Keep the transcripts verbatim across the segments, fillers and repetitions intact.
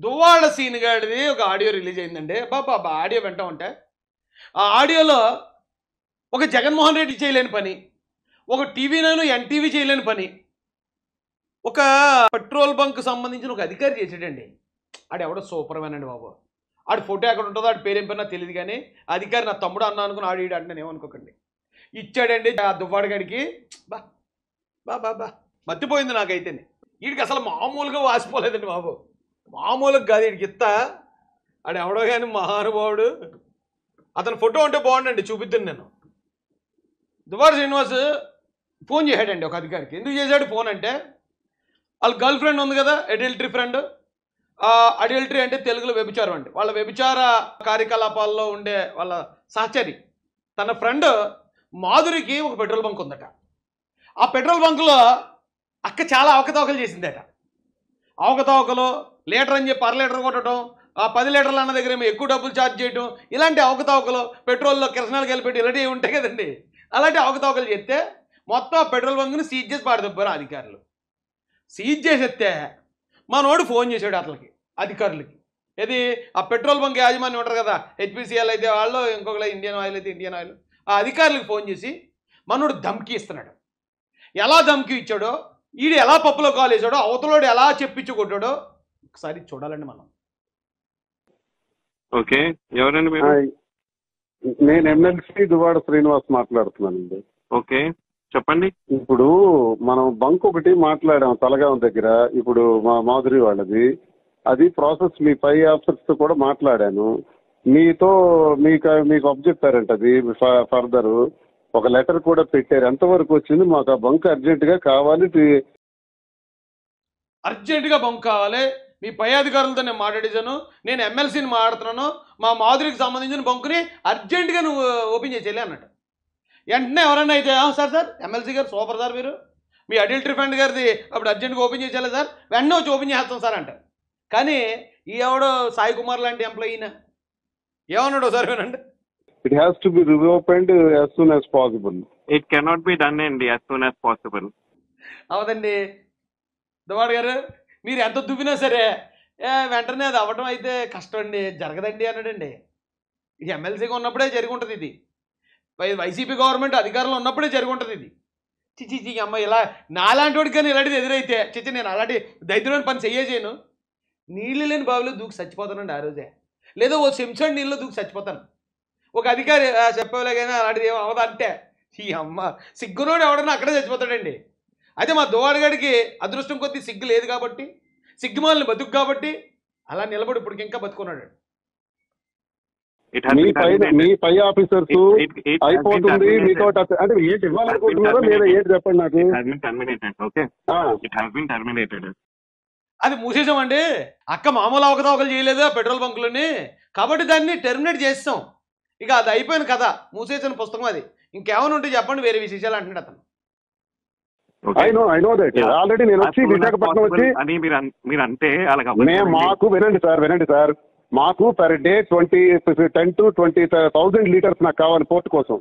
Duvvada scene గాడిది ఒక audio release అయిందండి. బాబా బా ఆడియో వింటా ఉంటే ఆ ఆడియోలో ఒక జగన్మోహన్ రెడ్డి చేయలేని పని, ఒక టీవీ నైన్ ఎన్టీవీ చేయలేని పని, ఒక పెట్రోల్ బంక్ సంబంధించిన ఒక అధికారి చేసాడండి. ఆడు ఎవడో సూపర్ మ్యాన్ అండి బాబు. ఆడు ఫోటో ఎక్కడ ఉంటుందో ఆడు పేరు ఏం పేరు నాకు తెలియదు, కానీ అధికారి నా తమ్ముడు అన్నా అనుకుని ఆడు ఈడు అంటే ఏమనుకోకండి. ఇచ్చాడండి ఆ దువ్వాడగాడికి. బా బా బా బా మర్చిపోయింది నాకైతే. వీడికి అసలు మామూలుగా వాసిపోలేదండి బాబు, మామూలుగా కాదు వీడికి ఇత్త. ఆడు ఎవడో కానీ మహానుభావుడు. అతను ఫోటో ఉంటే బాగుండండి, చూపిద్దాను నేను. దువ్వాడ శ్రీనివాస్ ఫోన్ చేశాడండి ఒక అధికారికి. ఎందుకు చేశాడు ఫోన్ అంటే, వాళ్ళ గర్ల్ ఫ్రెండ్ ఉంది కదా, అడల్టరీ ఫ్రెండ్. అడల్టరీ అంటే తెలుగులో వ్యభిచారం అండి. వాళ్ళ వ్యభిచార కార్యకలాపాల్లో ఉండే వాళ్ళ సహచరి తన ఫ్రెండ్ మాధురికి ఒక పెట్రోల్ బంక్ ఉందట. ఆ పెట్రోల్ బంకులో అక్క చాలా అవకతవకలు చేసిందట. అవకతవకలు లీటర్ అని చెప్పి అర లీటర్ కొట్టడం, ఆ పది లీటర్లు అన్న దగ్గర ఏమో ఎక్కువ డబ్బులు ఛార్జ్ చేయడం, ఇలాంటి అవకతవకలు పెట్రోల్లో కిరసనాలు కలిపెట్టి ఇలాంటివి ఉంటాయి కదండి. అలాంటి అవకతవకలు చేస్తే మొత్తం ఆ పెట్రోల్ బంక్ని సీజ్ చేసి పాడదబ్బారు అధికారులు. సీజ్ చేసేస్తే మనోడు ఫోన్ చేశాడు అతనికి, అధికారులకి. ఇది ఆ పెట్రోల్ బంక్ యాజమాన్యం ఉంటారు కదా, హెచ్పిసిఎల్ అయితే వాళ్ళు, ఇంకొకరు ఇండియన్ ఆయిల్ అయితే ఇండియన్ ఆయిల్. ఆ అధికారులకు ఫోన్ చేసి మనోడు ధమ్కి ఇస్తున్నాడు. ఎలా ధమ్కి ఇచ్చాడో, ఈడు ఎలా పప్పులో కాలు వేసాడో, అవతలోడు ఎలా చెప్పించి కొట్టాడో ఒకసారి చూడాలండి మనం. ఓకే, ఎవరండి మీరు? నేను ఎమ్మెల్సీ దువ్వాడ శ్రీనివాస్ మాట్లాడుతున్నానండి. ఓకే చెప్పండి. ఇప్పుడు మనం బంక్ ఒకటి మాట్లాడాం తలగాం దగ్గర, ఇప్పుడు మా మాధురి వాళ్ళది. అది ప్రాసెస్ మీ పై ఆఫీసర్స్ తో కూడా మాట్లాడాను. మీతో మీకు మీకు అబ్జెక్టారంట, అది ఫర్దర్ ఒక లెటర్ కూడా పెట్టారు. ఎంతవరకు వచ్చింది? మాకు ఆ బంక్ అర్జెంట్ గా కావాలి, అర్జెంట్ గా బంక్ కావాలి. మీ పై అధికారులతో నేను మాట్లాడేశాను, నేను ఎమ్మెల్సీని మాట్లాడుతున్నాను, మా మాధురికి సంబంధించిన బంకుని అర్జెంటుగా నువ్వు ఓపెన్ చేసేయాలి అన్నట్టు. వెంటనే ఎవరన్నా అయితే సార్ సార్ ఎమ్మెల్సీ గారు సూపర్ సార్, మీరు మీ అడల్టరీ ఫ్రెండ్ గారిది అప్పుడు అర్జెంటుగా ఓపెన్ చేసేయాలి సార్, వెంటనే వచ్చి ఓపెన్ చేస్తాం సార్ అంటారు. కానీ ఈ ఎవడో సాయి కుమార్ లాంటి ఎంప్లాయీనా ఏమన్నాడో సార్ వినండి. It has to be reopened as soon as possible. It cannot be done అండి యాజ్ సూన్ యాజ్ పాసిబుల్. అవదండి దువ్వాడ గారు, మీరు ఎంత దువ్వినా సరే ఏ వెంటనే అది అవ్వడం అయితే కష్టం అండి, జరగదండి అన్నాడండి. ఇది ఎమ్మెల్సీగా ఉన్నప్పుడే జరిగి ఉంటుంది, ఇది వైసీపీ గవర్నమెంట్ అధికారంలో ఉన్నప్పుడే జరిగి ఉంటుంది ఇది. చిచి చి అమ్మ, ఇలా నాలాంటి వాడికి కానీ ఇలాంటిది ఎదురైతే చిచి నేను అలాంటి దైత్యమైన పని చెయ్యేసేను. నీళ్ళు లేని బావిలో దూకి చచ్చిపోతానండి ఆ రోజే, లేదా ఓ చెంచాడు నీళ్ళలో దూకి చచ్చిపోతాను. ఒక అధికారి చెప్పలే కానీ అలాంటిది ఏమో అవదంటే ఈ అమ్మ సిగ్గునోడు ఎవడన్నా అక్కడే చచ్చిపోతాడండి. అయితే మా దువ్వాడగాడికి అదృష్టం కొద్దీ సిగ్గు లేదు కాబట్టి, సిగ్గుమాలని బతుకు కాబట్టి అలా నిలబడి ఇప్పుడు ఇంకా బతుకున్నాడు. మీ పై ఆఫీసర్స్ అయిపోతుంది మీతో అంటే ఏంటి ఇవ్వాలనుకుంటున్నారో లేదా ఏంటి చెప్పండి నాకు. అది మూసేసామండి. అక్క మామూలు అవకతవకలు చేయలేదు పెట్రోల్ బంకులని, కాబట్టి దాన్ని టెర్మినేట్ చేస్తాం. ఇక అది అయిపోయిన కథ, మూసేసిన పుస్తకం అది. ఇంకేమైనా ఉంటే చెప్పండి, వేరే విశేషాలు అంటున్నాడు అతను. ఆల్రెడీ నేను వచ్చి విశాఖపట్నం వచ్చి మాకు వినండి సార్ వినండి సార్ మాకు per day twenty ten to twenty thousand liters నాకు కావాలి పోర్ట్ కోసం.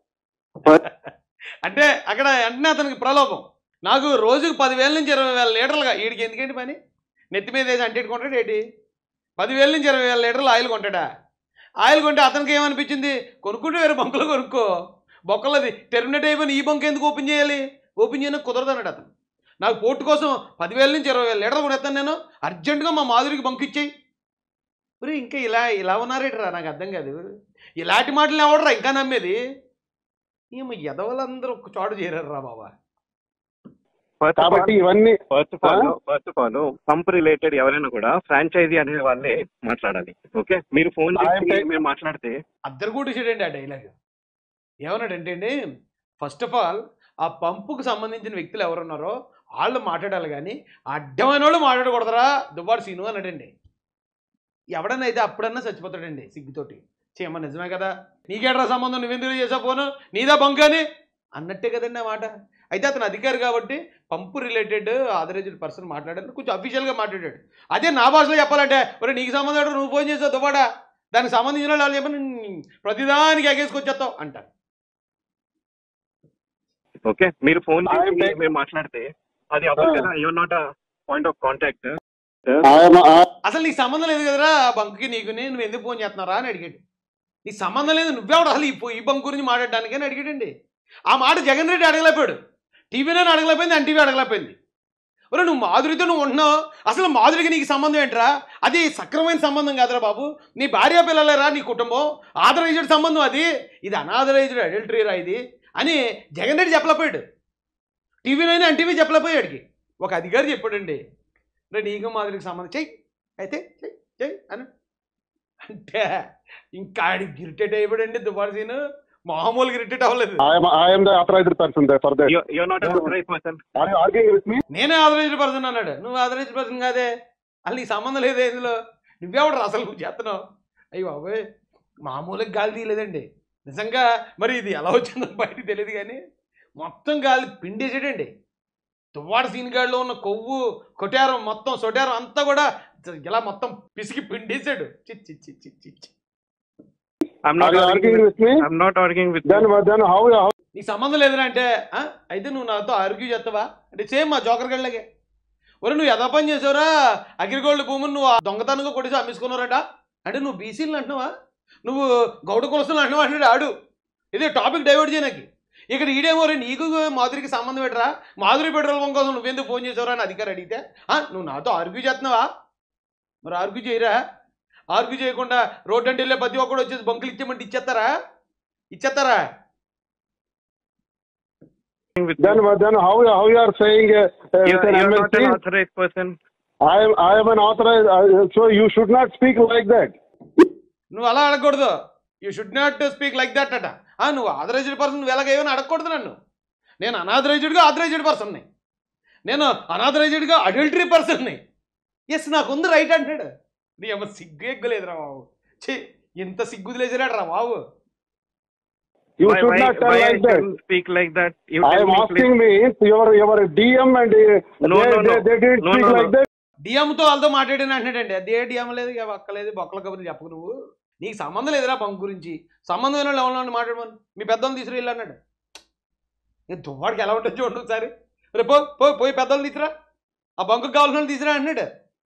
అంటే అక్కడ వెంటనే అతనికి ప్రలోభం, నాకు రోజుకు పదివేల నుంచి ఇరవై వేల లీటర్లుగా, వీడికి ఎందుకేంటి పని, నెత్తి మీద వేసి అంటే కొంటాడు ఏంటి, పదివేల నుంచి ఇరవై వేల లీటర్లు ఆయిల్ కొంటాడా. ఆయిల్ కొంటే అతనికి ఏమనిపించింది, కొనుక్కుంటే వేరే బంకులో కొనుక్కో, బొక్కలది టెర్మినేట్ అయిపోయిన ఈ బంక్ ఎందుకు ఓపెన్ చేయాలి, ఓపెన్ చేయడానికి కుదరదు అన్నాడు అతను. నాకు పోర్టు కోసం పదివేల నుంచి ఇరవై వేల లీటర్లు కొనేస్తాను నేను, అర్జెంటుగా మా మాధురికి బంక్ ఇచ్చేయి. మరి ఇంకా ఇలా ఇలా ఉన్నారేటరా, నాకు అర్థం కాదు. ఇలాంటి మాటలు ఎవడరా ఇంకా నమ్మేది. ఏమో ఎదవలందరూ ఒక చోటు చేరారు రా బాబా. కాబట్టి ఇవన్నీ first of all first of all pump related ఎవరైనా కూడా ఫ్రాంచైజీ అనే వాళ్ళే మాట్లాడాలి. ఓకే, మీరు ఫోన్ చేసి మీరు మాట్లాడితే అద్దరు కూటేసాడండి ఆ డైలాగ్. ఏమన్నాడంటే అండి, ఫస్ట్ ఆఫ్ ఆల్ ఆ పంపుకు సంబంధించిన వ్యక్తులు ఎవరున్నారో వాళ్ళు మాట్లాడాలి, కానీ అడ్డమైన వాళ్ళు మాట్లాడకూడదురా దువ్వాడ సీను అన్నాడండి. ఎవడన్నా అయితే అప్పుడన్నా చచ్చిపోతాడండి సిగ్గుతోటి. చేయమ్మ నిజమే కదా, నీకేట్రా సంబంధం, నువ్వెందుకు చేసావు ఫోను, నీదా బంక్ అని అన్నట్టే కదండి ఆ మాట. అయితే అతను అధికారి కాబట్టి పంపు రిలేటెడ్ ఆథరైజ్డ్ పర్సన్ మాట్లాడాలని కొంచెం అఫీషియల్గా మాట్లాడాడు. అదే నా భాషలో చెప్పాలంటే, మరి నీకు సంబంధం నువ్వు ఫోన్ చేసావు దువ్వాడ, దానికి సంబంధించిన వాళ్ళు చెప్పని ప్రతిదానికి ఎగేసుకొచ్చేస్తావు అంటారు. ఓకే, మీరు ఫోన్ చేసి మేము మాట్లాడితే అది అవ్వదు కదా, your not a point of contact. ఆయన అసలు నీకు సంబంధం లేదు కదరా ఆ బంకుకి నీకుని నువ్వు ఎందుకు ఫోన్ చేస్తున్నారా అని అడిగాడు. నీకు సంబంధం లేదు నువ్వెవడు అసలు ఈ ఈ బంకు గురించి మాట్లాడడానికి అని అడిగాడండి. ఆ మాట జగన్ రెడ్డి అడగలేపాడు, టీవీలో అడగలేకపోయింది, ఎన్టీవీ అడగలేకపోయింది. ఒరే నువ్వు మాధురితో నువ్వు ఉంటున్నావు, అసలు మాధురికి నీకు సంబంధం ఏంట్రా? అది సక్రమైన సంబంధం కాదురా బాబు, నీ భార్య పిల్లలేరా నీ కుటుంబం, ఆథరైజ్డ్ సంబంధం అది, ఇది అనాథరైజ్డ్ అడల్టరీరా ఇది అని జగన్ రెడ్డి చెప్పలేకపోయాడు. టీవీలోనే ఎన్టీవీ చెప్పలేకపోయాడికి. ఒక అధికారి చెప్పాడండి, రే నీకు మాధురికి సంబంధం చెయ్యి అయితే చెయ్యి చెయ్యి అని అంటే ఇంకా ఆడికి ఇరిటేట్ అయిపోయాడండి. దుబాడు సీను మామూలుగా ఇరిటేట్ అవ్వలేదు. నేనే ఆథరైజ్డ్ పర్సన్ అన్నాడు. నువ్వు ఆథరైజ్డ్ పర్సన్ కాదే, అసలు నీ సంబంధం లేదే ఇందులో, నువ్వెవడు అసలు నువ్వు చేస్తున్నావు. అయ్యి బాబోయ్ మామూలుగా గాలి తీయలేదండి నిజంగా. మరి ఇది ఎలా వచ్చిందో బయటకు తెలియదు కానీ మొత్తం గాలి పిండేసాడండి. దువ్వాడ సీనిగాడిలో ఉన్న కొవ్వు కొట్టారం మొత్తం సొటారం అంతా కూడా ఇలా మొత్తం పిసికి పిండేశాడు. చిచ్చి చిచ్చి చిచ్చి నీకు సంబంధం లేదురా అంటే అయితే నువ్వు నాతో ఆర్గ్యూ చేస్తావా అంటే సేమ్ మా జోకర్ గళ్ళగే. ఒరే నువ్వు ఎదా పని చేసావురా, అగ్రిగోల్డ్ భూములు నువ్వు దొంగతనంగా కొట్టేసి అమ్మేసుకున్నారట అంటే నువ్వు బీసీలు అంటున్నావా, నువ్వు గౌడ కులస్తులు అంటున్నావా అంటాడు ఆడు. ఇదే టాపిక్ డైవర్ట్ చేయడానికి. ఇక్కడ ఈడేమో రే నీకు మాధురికి సంబంధం పెట్టరా, మాధురి పెట్రోల్ బంక్ కోసం నువ్వెందుకు ఫోన్ చేసావురా అని అధికారి అడిగితే నువ్వు నాతో ఆర్గ్యూ చేస్తున్నావా, మరి ఆర్గ్యూ చేయరా, ఆర్గ్యూ చేయకుండా రోడ్ అంటే వెళ్ళే ప్రతి ఒక్కడు వచ్చేసి బంకులు ఇచ్చేమంటే ఇచ్చేస్తారా ఇచ్చేస్తారా Then, then how, how you are saying uh, you, with an you are M L C? not an authorized person. I am, I am an authorized, uh, so you should not speak like that. నువ్వు అలా అడగకూడదు, you should not speak like that అట. నువ్వు authorised person నువ్వు ఎలాగేమని అడగకూడదు నన్ను. నేను అనాథరైజ్డ్గా authorised పర్సన్ని, నేను అనాథరైజ్డ్గా అడల్టరీ పర్సన్ని. ఎస్ నాకు ఉంది రైట్ అంటాడు. నీ అమ్మ సిగ్గు ఎగ్గలేదురా బాబు, ఛీ ఇంత సిగ్గు లేచాడు రా బాబు. You why, should why, not tell why like I that. shouldn't speak like that? You I tell am me, asking please. me, your your D M and uh, No, they, no, no. they, they didn't No, speak no, no. like that. డిఎంతో వాళ్ళతో మాట్లాడిన అంటాడండి. అదే DM లేదు ఇక ఒక్కలేదు బొక్కల కబుర్లు చెప్పకు నువ్వు, నీకు సంబంధం లేదురా బంక్ గురించి, సంబంధం అయిన ఎవరిలో మాట్లాడమని మీ పెద్దలు తీసుకురా ఇల్లు అన్నాడు. నేను దువ్వాడికి ఎలా ఉంటుంది చూడండి ఒకసారి, రేపు పో పోయి పోయి పెద్దలు తీసుకురా, ఆ బంకు కావాల్సిన వాళ్ళు తీసుకురా అన్నాడు.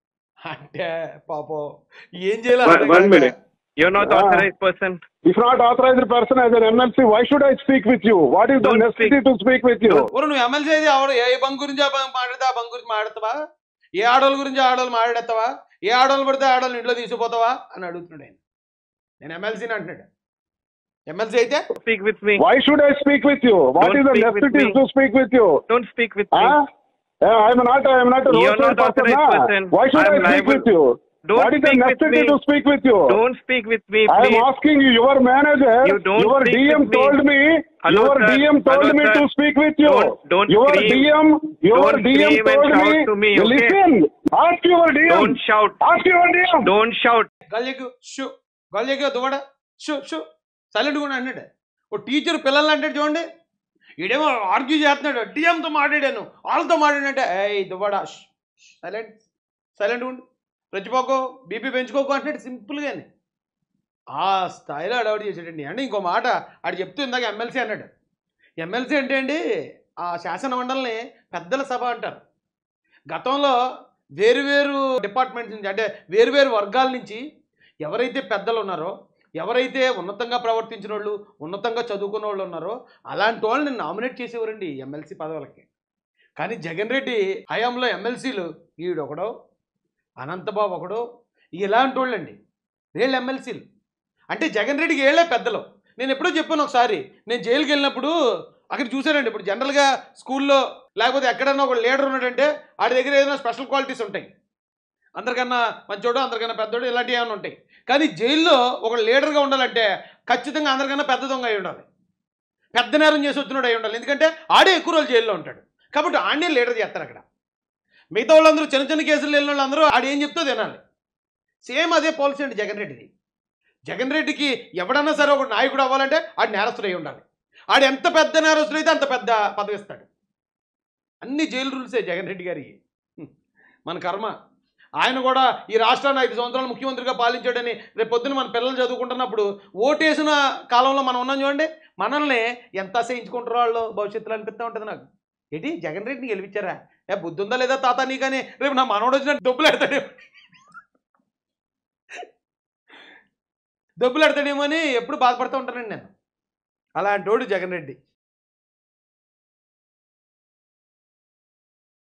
అంటే పాపం ఏం చేయాలి. You're not Ah. authorized person. If not authorized person as an M L C, why should I speak with you? What is Don't the necessity speak. to speak with you? ఊరు నువ్వు ఎమ్మెల్సీ అయితే ఎవరు ఏ bunk గురించి ఆ bunk మాట్లాడితే ఆ bunk గురించి మాట్లాడతావా, ఏ ఆడవాళ్ళ గురించి ఆడవాళ్ళు మాట్లాడతావా, ఏ ఆడవాళ్ళు పడితే ఆడవాళ్ళు ఇంట్లో తీసుకుపోతావా అని అడుగుతున్నాడు ఆయన. నేను ఎమ్మెల్సీని అంటున్నాడు. ఎమ్మెల్సీ అయితే Speak with me. Why should I speak with you? What Don't is the speak with necessity me. to speak with you? Don't speak with me. Huh? Yeah, I am not. I am not a You're roadside not person. authorized Huh? person. Why should I I am speak liable. with you? Don't What is the speak with necessity me. to speak with you? Don't speak with me, I am please. asking you. Your manager, You don't your speak D M with me. told me. Hello, your sir. D M told Hello, me sir. to speak with you. Don't- don't your scream. D M, your Don't D M scream and told me. shout to me, okay? Listen. Ask your D M. Don't shout. Ask your D M. Don't shout. గల్జెక్కు షూ గల్జెక్కు దువ్వడ షూ షూ silent కూడా అన్నాడు. ఓ teacher పిల్లల్ని అంటాడు చూడండి, ఈడేమో ఆర్గ్యూ చేస్తున్నాడు, డిఎంతో మాట్లాడాను వాళ్ళతో మాట్లాడినట్టే, ఏయ్ దువ్వడ సైలెంట్ సైలెంట్ ఉండు, రెచ్చిపోకో బీపీ పెంచుకోకు అంటున్నాడు సింపుల్గానే. ఆ స్థాయిలో అడౌట్ చేసాడండి. అంటే ఇంకో మాట ఆడు చెప్తూ ఇందాక ఎమ్మెల్సీ అన్నాడు. ఎమ్మెల్సీ అంటే అండి ఆ శాసన మండలిని పెద్దల సభ అంటారు. గతంలో వేరువేరు డిపార్ట్మెంట్స్ నుంచి అంటే వేరువేరు వర్గాల నుంచి ఎవరైతే పెద్దలు ఉన్నారో, ఎవరైతే ఉన్నతంగా ప్రవర్తించిన వాళ్ళు, ఉన్నతంగా చదువుకున్న వాళ్ళు ఉన్నారో అలాంటి వాళ్ళని నామినేట్ చేసేవారండి ఎమ్మెల్సీ పదవులకి. కానీ జగన్ రెడ్డి హయాంలో ఎమ్మెల్సీలు ఈడొకడో అనంతబాబు ఒకడో ఇలాంటి వాళ్ళండి వీళ్ళు ఎమ్మెల్సీలు. అంటే జగన్ రెడ్డికి ఏళ్లే పెద్దలు. నేను ఎప్పుడో చెప్పాను ఒకసారి, నేను జైలుకి వెళ్ళినప్పుడు అక్కడ చూశానండి. ఇప్పుడు జనరల్గా స్కూల్లో లేకపోతే ఎక్కడన్నా ఒక లీడర్ ఉన్నాడంటే ఆడి దగ్గర ఏదైనా స్పెషల్ క్వాలిటీస్ ఉంటాయి, అందరికన్నా మంచోడు అందరికన్నా పెద్దోడు ఇలాంటివి ఏమైనా ఉంటాయి. కానీ జైల్లో ఒక లీడర్గా ఉండాలంటే ఖచ్చితంగా అందరికన్నా పెద్ద దొంగ అయి ఉండాలి, పెద్ద నేరం చేసి వచ్చినాడు అయి ఉండాలి. ఎందుకంటే ఆడే ఎక్కువ రోజులు జైల్లో ఉంటాడు కాబట్టి ఆడనే లీడర్ చేస్తారు అక్కడ. మిగతా వాళ్ళందరూ చిన్న చిన్న కేసులు వెళ్ళిన వాళ్ళందరూ ఆడు ఏం చెప్తే తినాలి. సేమ్ అదే పాలసీ అండి జగన్ రెడ్డిది. జగన్ రెడ్డికి ఎవడన్నా సరే ఒక నాయకుడు అవ్వాలంటే ఆడు నేరస్తుడు అయి ఉండాలి. ఆడు ఎంత పెద్ద నేరస్తుడు అయితే అంత పెద్ద పదవి ఇస్తాడు. అన్ని జైలు రూల్సే జగన్ రెడ్డి గారికి. మన కర్మ. ఆయన కూడా ఈ రాష్ట్రాన్ని ఐదు సంవత్సరాలు ముఖ్యమంత్రిగా పాలించాడని రేపు పొద్దున మన పిల్లలు చదువుకుంటున్నప్పుడు ఓటేసిన కాలంలో మనం ఉన్నాం చూడండి, మనల్ని ఎంత అసహించుకుంటారో వాళ్ళు భవిష్యత్తులో అనిపిస్తూ ఉంటుంది నాకు. ఏంటి జగన్ రెడ్డిని గెలిపించారా, ఏ బుద్ధి ఉందా లేదా తాత నీకని రేపు నా మనవడు వచ్చిన డబ్బులు ఎడతాడేమో డబ్బులు ఎడతాడేమో అని ఎప్పుడు బాధపడుతూ ఉంటానండి నేను. అలాంటోడు జగన్ రెడ్డి.